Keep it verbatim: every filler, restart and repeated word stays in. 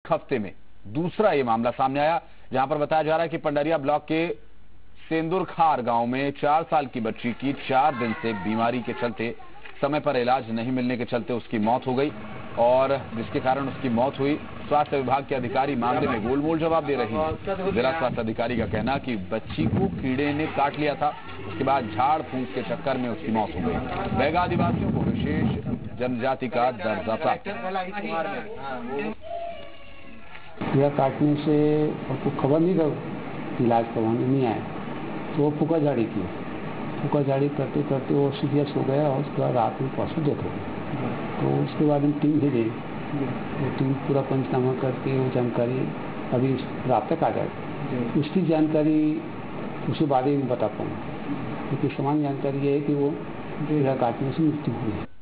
हफ्ते में दूसरा ये मामला सामने आया, जहां पर बताया जा रहा है कि पंडरिया ब्लॉक के सेंदुरखार गांव में चार साल की बच्ची की चार दिन से बीमारी के चलते, समय पर इलाज नहीं मिलने के चलते उसकी मौत हो गई और जिसके कारण उसकी मौत हुई। स्वास्थ्य विभाग के अधिकारी मामले में गोलमोल जवाब दे रहे हैं। जिला स्वास्थ्य अधिकारी का कहना कि बच्ची को कीड़े ने काट लिया था, उसके बाद झाड़ फूंक के चक्कर में उसकी मौत हो गई। बैगा आदिवासियों को विशेष जनजाति का दर्जा प्राप्त। यह काटने से आपको खबर नहीं था, इलाज करवाने नहीं आए तो वो फूका झाड़ी की फूका झाड़ी करते करते वो सीरियस हो गया और उसके बाद रात में परसों डेथ हो गई। तो उसके बाद हम टीम भेजे, वो टीम पूरा पंचनामा करके वो जानकारी अभी रात तक आ जाएगी। उसकी जानकारी उसके बाद ही बता पाऊँगा, क्योंकि समान जानकारी ये है कि वो काटने से मृत्यु हुई है।